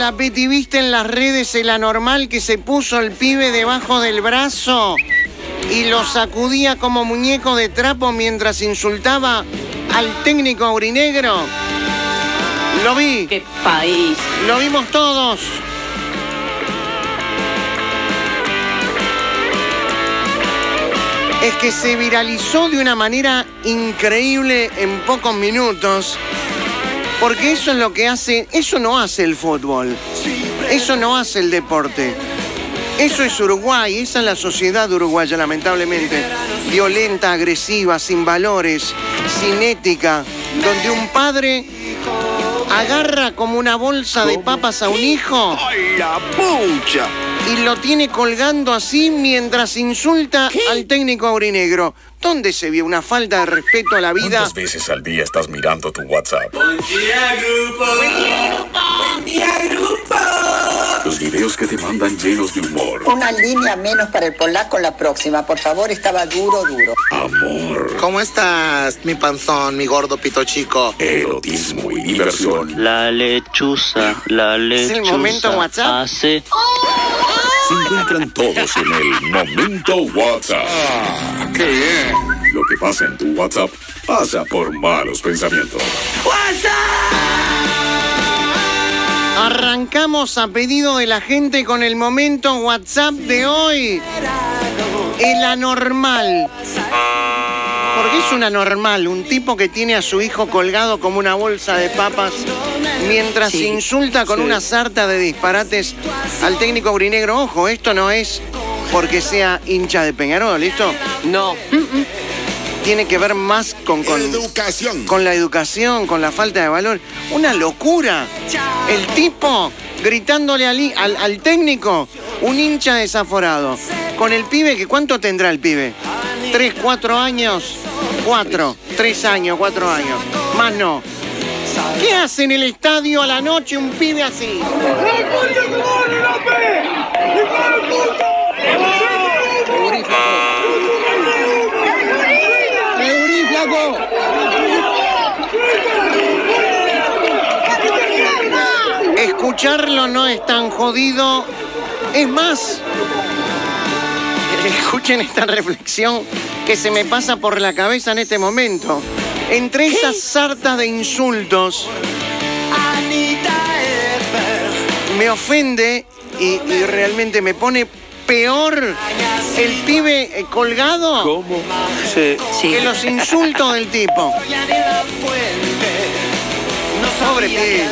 Hola, Peti, ¿viste en las redes el anormal que se puso el pibe debajo del brazo y lo sacudía como muñeco de trapo mientras insultaba al técnico aurinegro? Lo vi. ¡Qué país! Lo vimos todos. Es que se viralizó de una manera increíble en pocos minutos, porque eso es lo que hace, eso no hace el fútbol, eso no hace el deporte, eso es Uruguay, esa es la sociedad uruguaya, lamentablemente, violenta, agresiva, sin valores, sin ética, donde un padre agarra como una bolsa de papas a un hijo. ¡Ay, la pucha! Y lo tiene colgando así mientras insulta al técnico aurinegro. ¿Dónde se vio una falta de respeto a la vida? ¿Cuántas veces al día estás mirando tu WhatsApp? ¡Buen día, grupo! ¡Buen día, grupo! ¡Buen día, grupo! Los videos que te mandan llenos de humor. Una línea menos para el polaco la próxima, por favor, estaba duro. Amor. ¿Cómo estás, mi panzón, mi gordo pito chico? Erotismo y diversión. La lechuza ¿Es el momento WhatsApp? hace... Se encuentran todos en el momento WhatsApp. ¡Qué bien! Lo que pasa en tu WhatsApp pasa por malos pensamientos. Arrancamos a pedido de la gente con el momento WhatsApp de hoy. El anormal. ¿Por qué es un anormal? Un tipo que tiene a su hijo colgado como una bolsa de papas mientras insulta con una sarta de disparates al técnico aurinegro. Ojo, esto no es porque sea hincha de Peñarol, ¿listo? No. Tiene que ver más con la educación, con la falta de valor. Una locura. El tipo gritándole al técnico, un hincha desaforado. Con el pibe, que ¿cuánto tendrá el pibe? 3, 4 años. 3 años, 4 años. Más no. ¿Qué hace en el estadio a la noche un pibe así? Escucharlo no es tan jodido. Es más, escuchen esta reflexión que se me pasa por la cabeza en este momento. Entre esas sartas de insultos, me ofende y realmente me pone peor el pibe colgado. ¿Cómo? Sí. Que los insultos del tipo. Pobre pibe.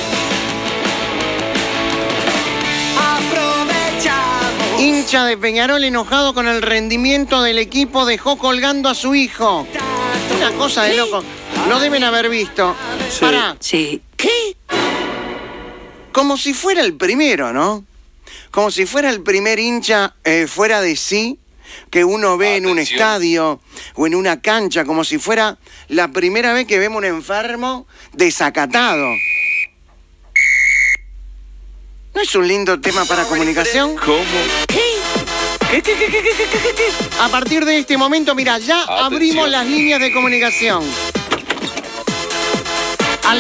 Hincha de Peñarol enojado con el rendimiento del equipo dejó colgando a su hijo. Una cosa de loco. Lo deben haber visto. Sí. Pará. Sí. ¿Qué? Como si fuera el primero, ¿no? Como si fuera el primer hincha fuera de sí que uno ve en un estadio o en una cancha, como si fuera la primera vez que vemos un enfermo desacatado. ¿No es un lindo tema para comunicación? ¿Cómo? ¿Qué? A partir de este momento, mira, ya abrimos las líneas de comunicación. Al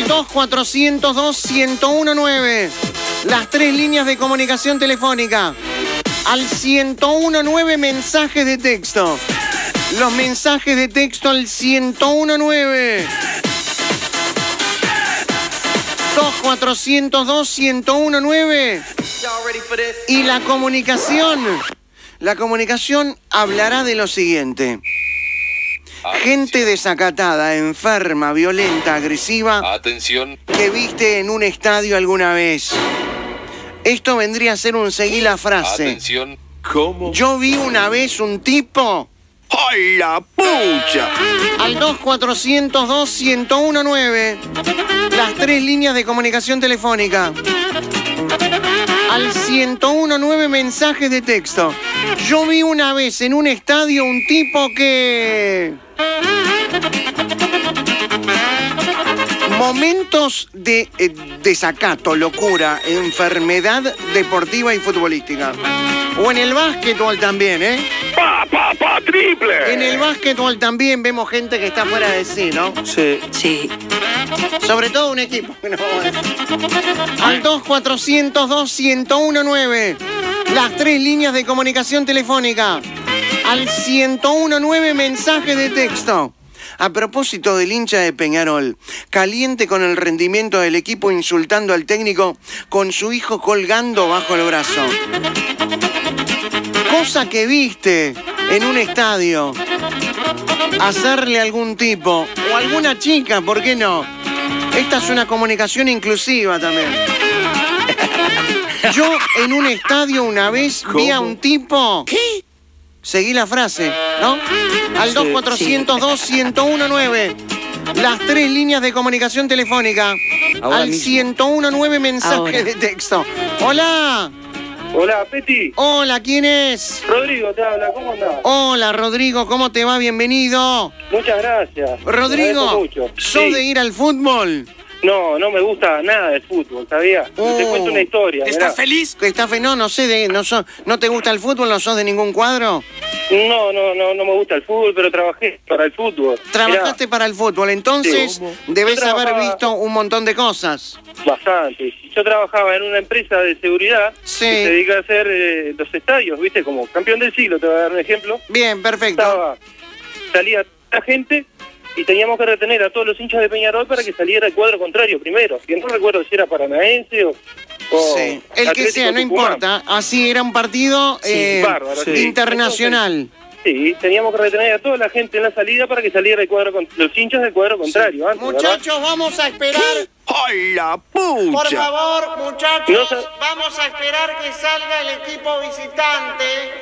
2402-1019. Las 3 líneas de comunicación telefónica. Al 1019 mensajes de texto. Los mensajes de texto al 1019. 2402-1019. Y la comunicación hablará de lo siguiente. Gente desacatada, enferma, violenta, agresiva. Atención. Que viste en un estadio alguna vez. Esto vendría a ser un seguí la frase. Atención. ¿Cómo? Yo vi una vez un tipo. ¡Ay, la pucha! Al 2402-1019. Las 3 líneas de comunicación telefónica. Al 1019 mensajes de texto. Yo vi una vez en un estadio un tipo que... Momentos de desacato, locura, enfermedad deportiva y futbolística. O en el básquetbol también, ¿eh? ¡Papá! ¡Papa triple! En el básquetbol también vemos gente que está fuera de sí, ¿no? Sí. Sí. Sobre todo un equipo. Que no vamos a decir. Al 2402-1019. Las 3 líneas de comunicación telefónica. Al 1019 mensaje de texto. A propósito del hincha de Peñarol, caliente con el rendimiento del equipo insultando al técnico con su hijo colgando bajo el brazo. Cosa que viste en un estadio. Hacerle a algún tipo o alguna chica, ¿por qué no? Esta es una comunicación inclusiva también. Yo en un estadio una vez vi a un tipo... ¿Qué? Seguí la frase, ¿no? Al 2402-1019. Las 3 líneas de comunicación telefónica. Ahora al mismo. 1019 mensaje Ahora. de texto. Hola. Hola, Peti. Hola, ¿quién es? Rodrigo te habla, ¿cómo andás? Hola, Rodrigo, ¿cómo te va? Bienvenido. Muchas gracias. Rodrigo, Te agradezco mucho. ¿sos Sí. de ir al fútbol? No, no me gusta nada del fútbol, ¿sabías? Te cuento una historia. mirá. feliz? No sé, ¿no te gusta el fútbol? ¿No sos de ningún cuadro? No me gusta el fútbol, pero trabajé para el fútbol. Trabajaste para el fútbol, entonces Sí. debes Yo haber trabajaba- visto un montón de cosas. Mirá, bastante. Yo trabajaba en una empresa de seguridad Sí. que se dedica a hacer los estadios, ¿viste? Como campeón del siglo, te voy a dar un ejemplo. Bien, perfecto. Salía la gente y teníamos que retener a todos los hinchas de Peñarol para que saliera el cuadro contrario primero. Y no recuerdo si era paranaense o Sí. El que Atlético sea, no Tucumán. importa. Así era un partido bárbaro, sí. internacional. Sí, teníamos que retener a toda la gente en la salida para que saliera el cuadro los hinchas del cuadro contrario. Antes, ¿verdad? Muchachos, vamos a esperar. ¡Ay, la Por pucha! favor, muchachos, No se- vamos a esperar que salga el equipo visitante.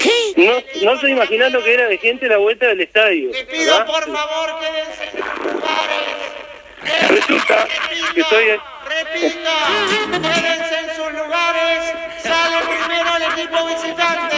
No se imaginan lo que era de gente la vuelta del estadio. Te pido, ¿verdad? por favor, quédense en sus lugares. Resulta que estoy en... Repito, quédense en sus lugares. Sale primero el equipo visitante.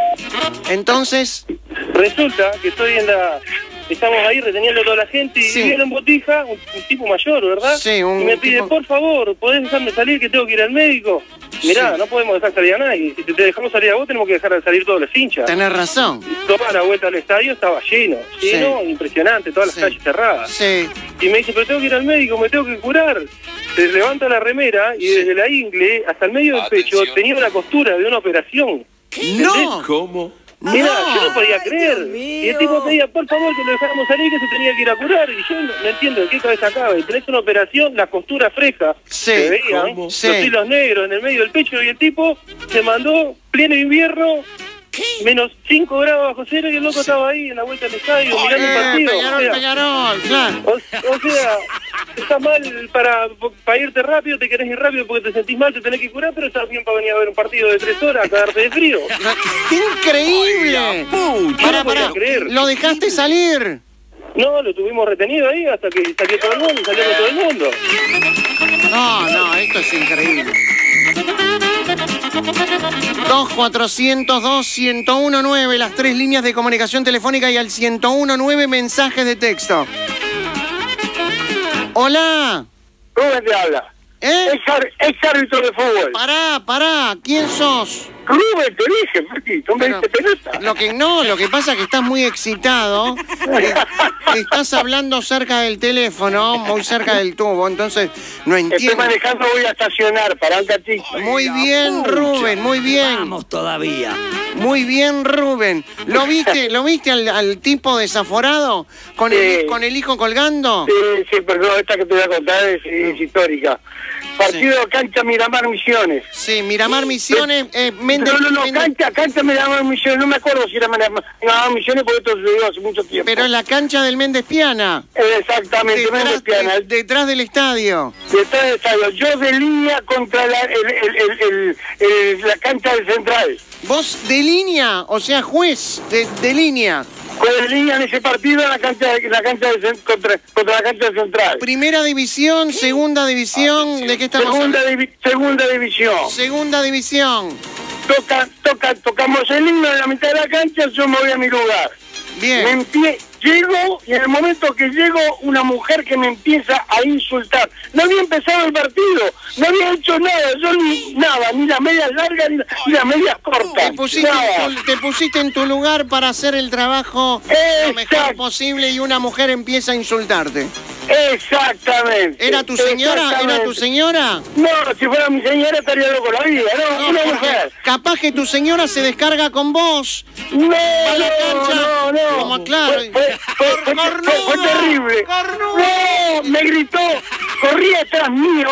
Entonces, Resulta que estoy en la... Estamos ahí reteniendo a toda la gente y Sí. viene en botija, un tipo mayor, ¿verdad? Sí, un y me pide, tipo- por favor, ¿podés dejarme salir que tengo que ir al médico? Mirá, Sí. no podemos dejar salir a nadie. Si te dejamos salir a vos, tenemos que dejar salir todos los hinchas. tenés razón. Toda la vuelta al estadio estaba lleno, impresionante, todas las Sí. calles cerradas. Sí. Y me dice, pero tengo que ir al médico, me tengo que curar. Se levanta la remera y desde la ingle hasta el medio del pecho tenía una costura de una operación. No. ¿Cómo? Mira, yo no podía creer. Y el tipo pedía, por favor, que lo dejáramos salir, que se tenía que ir a curar. Y yo no entiendo de qué cabeza acaba. Y tenés una operación, la costura fresca. Sí. Se veían ¿Cómo? Sí. los hilos negros en el medio del pecho y el tipo se mandó pleno invierno, menos 5 grados bajo cero y el loco estaba ahí en la vuelta del estadio mirando el partido. Peñarol, claro. O sea, está mal para irte rápido, te querés ir rápido porque te sentís mal, te tenés que curar, pero estás bien para venir a ver un partido de 3 horas, a cagarte de frío. ¡Increíble! Yo no podía creer. Lo dejaste salir. No, lo tuvimos retenido ahí hasta que salió todo el mundo, salió con todo el mundo. No, esto es increíble. 2402-1019, las 3 líneas de comunicación telefónica y al 1019 mensajes de texto. Hola. Rubén te habla. ¿Eh? Ex árbitro de fútbol. Pará, ¿quién sos? Rubén, te dije, Martín, no me Pero, diste pelota. lo que pasa es que estás muy excitado. Estás hablando cerca del teléfono, muy cerca del tubo, entonces no Estoy entiendo. manejando, voy a estacionar, para un cachito. Muy bien, Rubén, muy bien. Vamos todavía. Muy bien, Rubén. ¿Lo viste al tipo desaforado con Sí. con el hijo colgando? Sí, perdón, esta que te voy a contar es histórica. Partido cancha Miramar Misiones. Sí, Miramar Misiones, Méndez. No, Méndez- cancha Miramar Misiones, no me acuerdo si era Miramar Misiones porque esto sucedió hace mucho tiempo. pero en la cancha del Méndez Piana. Exactamente, Méndez Piana. Detrás del estadio. Detrás del estadio. Yo de línea contra la cancha del Central. Vos de línea, o sea, juez de línea. Con línea en ese partido en la cancha contra la cancha del Central. Primera división, segunda división, ¿de qué estamos hablando? Segunda división. Segunda división. Tocamos el himno en la mitad de la cancha, yo me voy a mi lugar. Bien. llego y en el momento que llego, una mujer que me empieza a insultar. No había empezado el partido, no había hecho nada, yo ni las medias largas ni las medias cortas. Te pusiste en tu lugar para hacer el trabajo lo mejor posible y una mujer empieza a insultarte. Exactamente. ¿Era tu señora? ¿Era tu señora? No, si fuera mi señora estaría loco la vida, no, una mujer. Capaz que tu señora se descarga con vos. No, no. Como claro. Fue terrible. No, me gritó, corría atrás mío.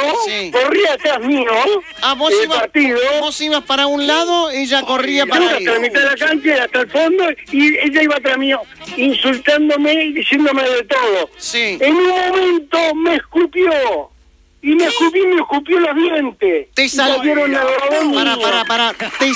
Vos ibas para un lado, ella corría para ahí. Hasta la mitad de la cancha, hasta el fondo, y ella iba atrás mío, insultándome y diciéndome de todo. Sí. En un momento me escupió. Y me escupió los dientes. Te salivó. Para.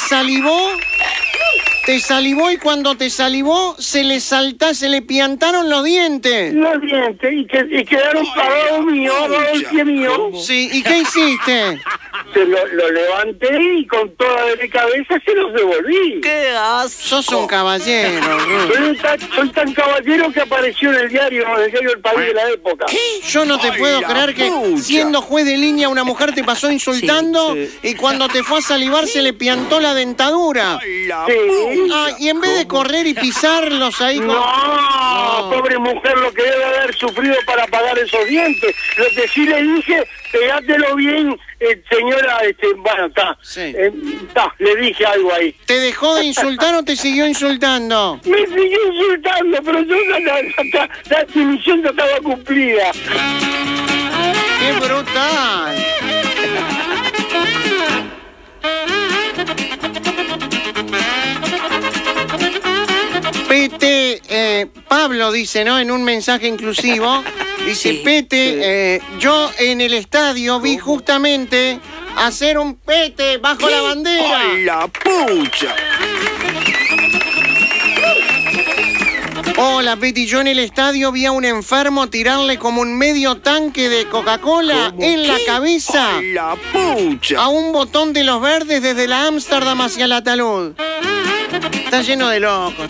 Te salivó y cuando te salivó se le piantaron los dientes. Los dientes y quedaron pagados míos, el pie mío. Sí, ¿y qué hiciste? Lo levanté y con toda mi cabeza se los devolví. ¡Qué asco! Sos un caballero, soy tan caballero que apareció en el diario El País de la época. ¿Qué? Yo no te puedo creer que siendo juez de línea una mujer te pasó insultando y cuando te fue a salivar se le piantó la dentadura. Y en vez de correr y pisarlos ahí... No, pobre mujer, lo que debe haber sufrido para pagar esos dientes. Lo que sí le dije, pegátelo bien, señora, bueno, está. Sí. Le dije algo ahí. ¿Te dejó de insultar o te siguió insultando? Me siguió insultando, pero yo la misión ya estaba cumplida. ¡Qué brutal! Pete, Pablo dice, ¿no? En un mensaje inclusivo, dice, Pete, yo en el estadio vi justamente hacer un pete bajo la bandera. ¡Ay, la pucha! Hola, Peti, yo en el estadio vi a un enfermo tirarle como un medio tanque de Coca-Cola en la cabeza. ¡Ay, la pucha! A un botón de los verdes desde la Ámsterdam hacia la Talud. Está lleno de locos,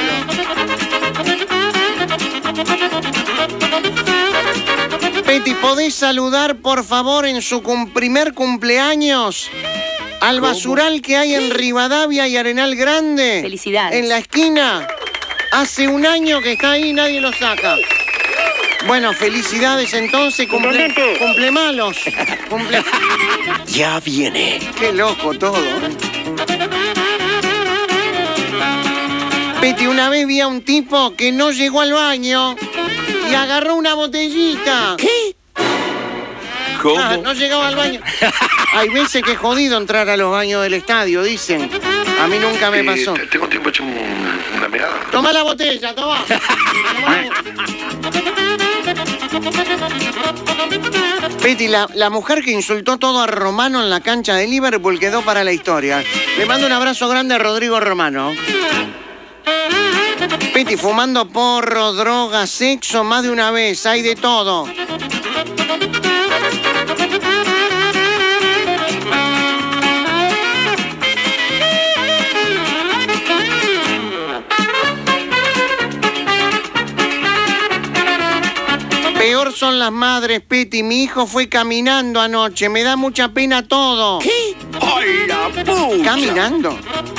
Peti, ¿podés saludar, por favor, en su primer cumpleaños al basural que hay en Rivadavia y Arenal Grande? Felicidades. En la esquina. Hace un año que está ahí y nadie lo saca. Bueno, felicidades entonces, cumple malos. Ya viene. Qué loco todo. Peti, una vez vi a un tipo que no llegó al baño y agarró una botellita. ¿Qué? ¿Cómo? No llegaba al baño. Hay veces que es jodido entrar a los baños del estadio, dicen. A mí nunca me pasó. Tengo tiempo hecho una meada. Toma la botella, toma. Peti, la mujer que insultó todo a Romano en la cancha de Liverpool quedó para la historia. Le mando un abrazo grande a Rodrigo Romano. Peti, fumando porro, droga, sexo, más de una vez, hay de todo. Peor son las madres, Peti. Mi hijo fue caminando anoche. Me da mucha pena todo. ¿Qué? ¡Ay, la pucha! ¿Caminando?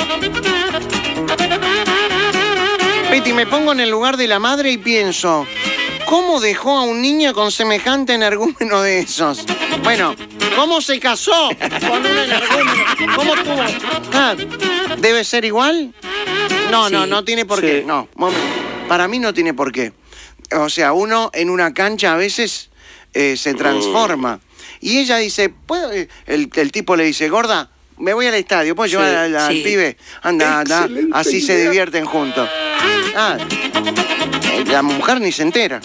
Peti, me pongo en el lugar de la madre y pienso, ¿cómo dejó a un niño con semejante energúmeno de esos? Bueno, ¿cómo se casó con un energúmeno? ¿Cómo tuvo? ¿Debe ser igual? No tiene por qué. No, para mí no tiene por qué. O sea, uno en una cancha a veces se transforma. Y ella dice, el tipo le dice, gorda, me voy al estadio, ¿puedo llevar al pibe? Anda, así se divierten juntos. La mujer ni se entera.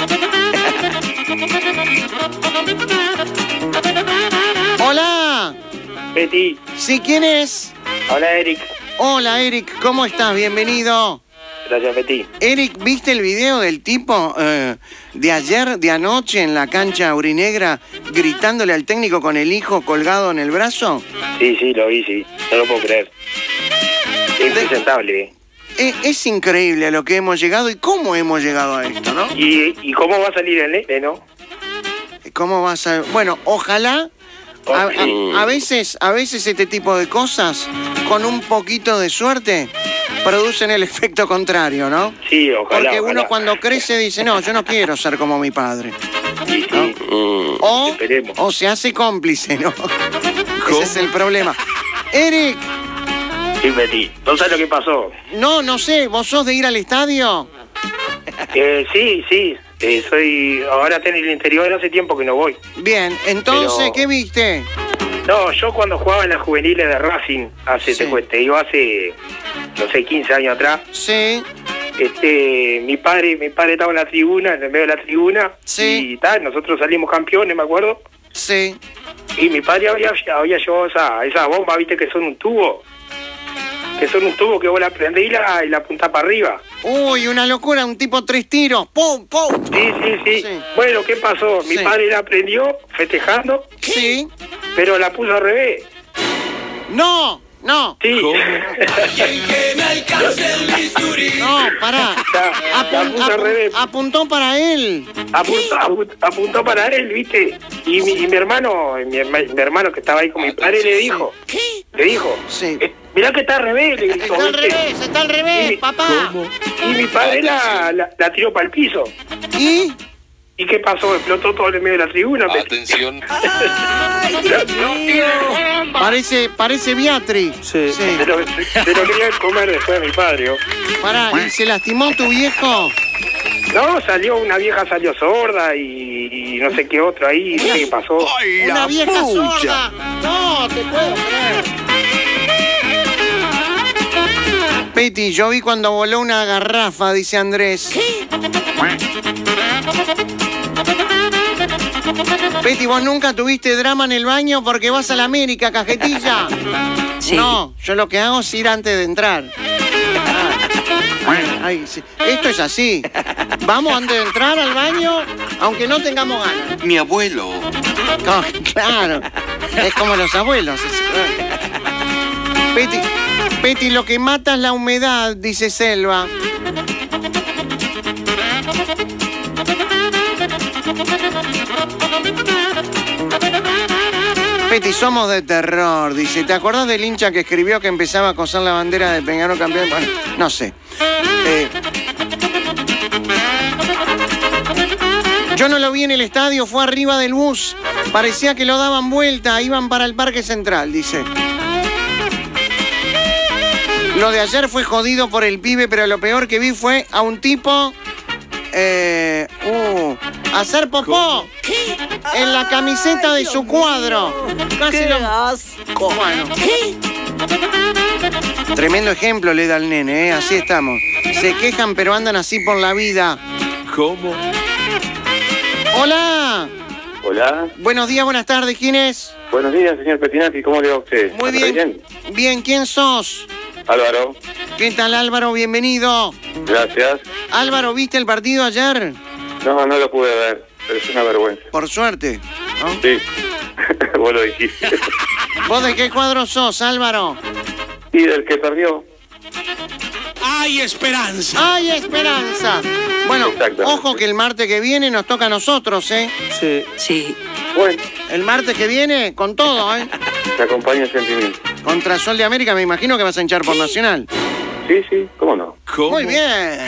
Hola. Peti. ¿Sí, quién es? Hola, Eric. Hola, Eric, ¿cómo estás? Bienvenido. Gracias, Peti. Eric, ¿viste el video del tipo de ayer, de anoche, en la cancha aurinegra, gritándole al técnico con el hijo colgado en el brazo? Sí, lo vi, sí. No lo puedo creer. Es impresentable. Es increíble a lo que hemos llegado y cómo hemos llegado a esto, ¿no? ¿Y cómo va a salir el nene, no? ¿Cómo vas a...? Bueno, ojalá... A veces este tipo de cosas, con un poquito de suerte, producen el efecto contrario, ¿no? Sí, ojalá. Porque uno cuando crece dice, no, yo no quiero ser como mi padre. Sí, ¿no? sí. O se hace cómplice, ¿no? Ese es el problema. Eric. Sí, Betty. ¿No sabes lo que pasó? No sé. ¿Vos sos de ir al estadio? Sí. Soy... Ahora estoy en el interior, hace tiempo que no voy. Bien, entonces, Pero... ¿qué viste? No, yo cuando jugaba en las juveniles de Racing, te digo, hace, no sé, 15 años atrás. Sí. Mi padre estaba en la tribuna, en el medio de la tribuna. Sí. Y tal, nosotros salimos campeones, me acuerdo. Sí. Y mi padre había llevado esa bomba, viste, que son un tubo. Que vos la prendés y la apuntás para arriba. Uy, una locura, un tipo 3 tiros. ¡Pum, pum! Sí. Bueno, ¿qué pasó? Mi padre la prendió festejando. Sí. Pero la puso al revés. No. Sí. No, pará. La puso al revés. Apuntó para él. Apuntó para él, ¿viste? Y mi hermano que estaba ahí con mi padre le dijo. ¿Qué? Le dijo. Sí. Mirá que está al revés, le dijo. Está al revés, papá. Y mi padre la tiró para el piso. ¿Y? ¿Y qué pasó? Explotó todo en medio de la tribuna. Atención. Parece Beatriz. Sí. Se lo quería comer después de mi padre. Pará, ¿y se lastimó tu viejo? No, una vieja salió sorda y no sé qué otro ahí, no sé qué pasó. Una vieja sorda. No, te puedo creer. Peti, yo vi cuando voló una garrafa, dice Andrés. ¿Qué? Peti, ¿vos nunca tuviste drama en el baño porque vas a la América, cajetilla? Sí. No, yo lo que hago es ir antes de entrar. Ay, sí. Esto es así. Vamos antes de entrar al baño, aunque no tengamos ganas. Mi abuelo. Oh, claro. Es como los abuelos. Peti, lo que mata es la humedad, dice Selva. Peti, somos de terror, dice. ¿Te acordás del hincha que escribió que empezaba a coser la bandera de Peñarol campeón? Bueno, no sé. Yo no lo vi en el estadio, fue arriba del bus. Parecía que lo daban vuelta, iban para el Parque Central, dice. Lo de ayer fue jodido por el pibe, pero lo peor que vi fue a un tipo... hacer popó. ¿Qué? En la camiseta de su cuadro. Casi ¡Qué asco! Bueno. ¿Qué? Tremendo ejemplo le da al nene, ¿eh? Así estamos. Se quejan pero andan así por la vida. ¿Cómo? ¡Hola! Hola. Buenos días, buenas tardes. ¿Quién es? Buenos días, señor Petinati. ¿Cómo le va a usted? Muy bien. Bien, ¿quién sos? Álvaro. ¿Qué tal, Álvaro? Bienvenido. Gracias. Álvaro, ¿viste el partido ayer? No lo pude ver, pero es una vergüenza. Por suerte, ¿no? Sí, vos lo dijiste. ¿Vos de qué cuadro sos, Álvaro? Y del que perdió. ¡Hay esperanza! ¡Hay esperanza! Bueno, ojo que el martes que viene nos toca a nosotros, ¿eh? Sí. Bueno. El martes que viene, con todo, ¿eh? Te acompaña el sentimiento. Contra Sol de América, me imagino que vas a hinchar por Nacional. Sí, ¿cómo no? ¿Cómo? Muy bien.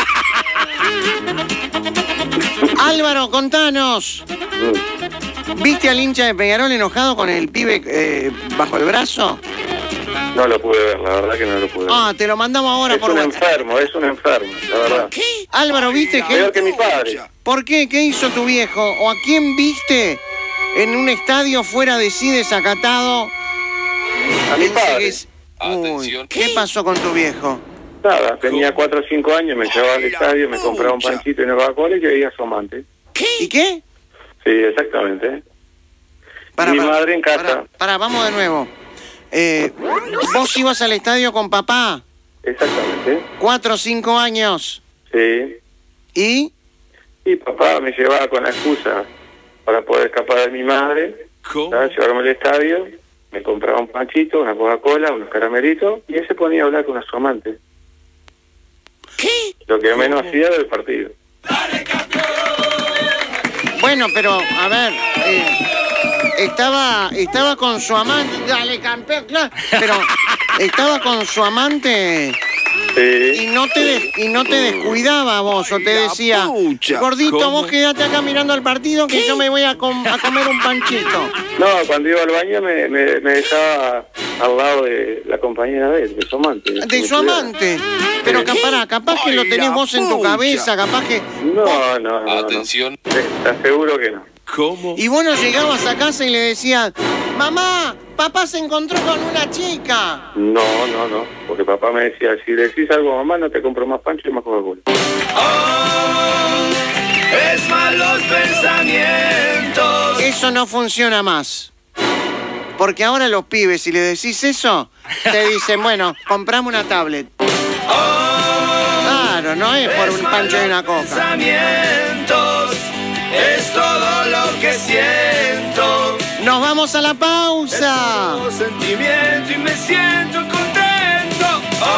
Álvaro, contanos. ¿Viste al hincha de Peñarol enojado con el pibe bajo el brazo? No lo pude ver, la verdad que no lo pude ver. Ah, te lo mandamos ahora por WhatsApp. Es un enfermo, la verdad. ¿Qué? Álvaro, ¿viste gente? Peor que mi padre. ¿Por qué? ¿Qué hizo tu viejo? ¿O a quién viste en un estadio fuera de sí desacatado? A mi padre. Uy, ¿qué pasó con tu viejo? Nada, tenía 4 o 5 años, me llevaba al estadio, me compraba un panchito y una Coca-Cola y yo veía a su amante. ¿Y qué? Sí, exactamente. Mi madre en casa. Pará, vamos de nuevo. ¿Vos ibas al estadio con papá? Exactamente. 4 o 5 años. Sí. ¿Y? Y papá me llevaba con la excusa para poder escapar de mi madre, llevarme al estadio, me compraba un panchito, una Coca-Cola, unos caramelitos, y él se ponía a hablar con su amante. Lo que menos hacía era el partido. Bueno, pero, a ver, estaba con su amante, dale campeón, claro, pero estaba con su amante y no te descuidaba vos, o te decía, gordito, ¿cómo? Vos quedate acá mirando al partido que yo me voy a comer un panchito. No, cuando iba al baño me dejaba al lado de la compañera de él, de su amante. De su amante. Pero capaz que lo tenés vos en tu cabeza, capaz que... No. Atención. Te aseguro que no. ¿Cómo? Y vos no llegabas a casa y le decías, mamá, papá se encontró con una chica. No. Porque papá me decía, si decís algo a mamá, no te compro más pancho y más Coca-Cola. Es malos pensamientos. Eso no funciona más. Porque ahora los pibes, si le decís eso, te dicen, bueno, comprame una tablet. Claro, no es por un pancho y una coca. Es todo lo que siento. ¡Nos vamos a la pausa! Es sentimiento y me siento contento.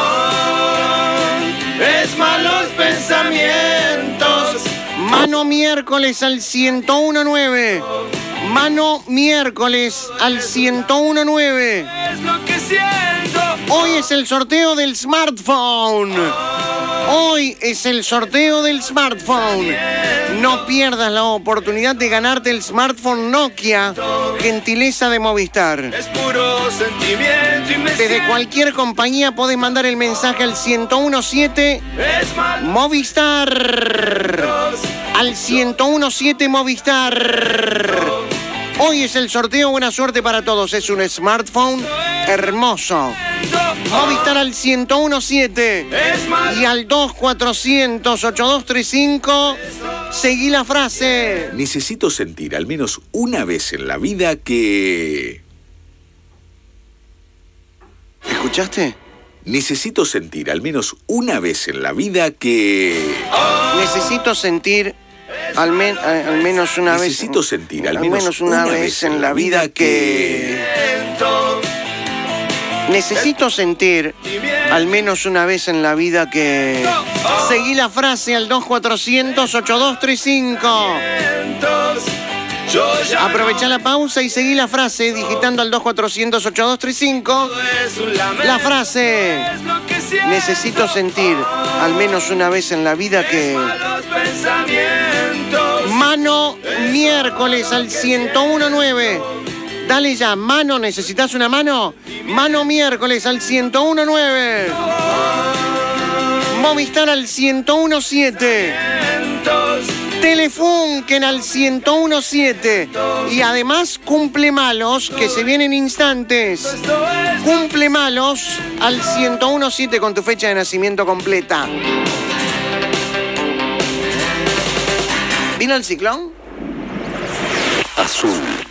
Es malos pensamientos. Mano miércoles al 101.9. Mano miércoles al 101.9. Es lo que siento. Hoy es el sorteo del smartphone. Hoy es el sorteo del smartphone. No pierdas la oportunidad de ganarte el smartphone Nokia, gentileza de Movistar. Es puro sentimiento y me Desde cualquier compañía podés mandar el mensaje al 1017 Movistar. Al 1017 Movistar. Hoy es el sorteo, buena suerte para todos. Es un smartphone hermoso. Movistar al 1017 y al 2400-8235. Seguí la frase. Necesito sentir al menos una vez en la vida que... ¿Escuchaste? Necesito sentir al menos una vez en la vida que... Necesito sentir al menos una vez. Necesito sentir al menos una vez en la vida que... Necesito sentir al menos una vez en la vida que... Seguí la frase al 2400-8235. Aprovechá la pausa y seguí la frase digitando al 2400-8235. La frase: necesito sentir al menos una vez en la vida que... Mano miércoles al 1019. Dale ya, mano, ¿necesitas una mano? Mano miércoles al 1019. Movistar al 1017. Telefunken al 1017. Y además cumple malos que se vienen instantes. Cumple malos al 1017 con tu fecha de nacimiento completa. ¿Vino el ciclón? Azul.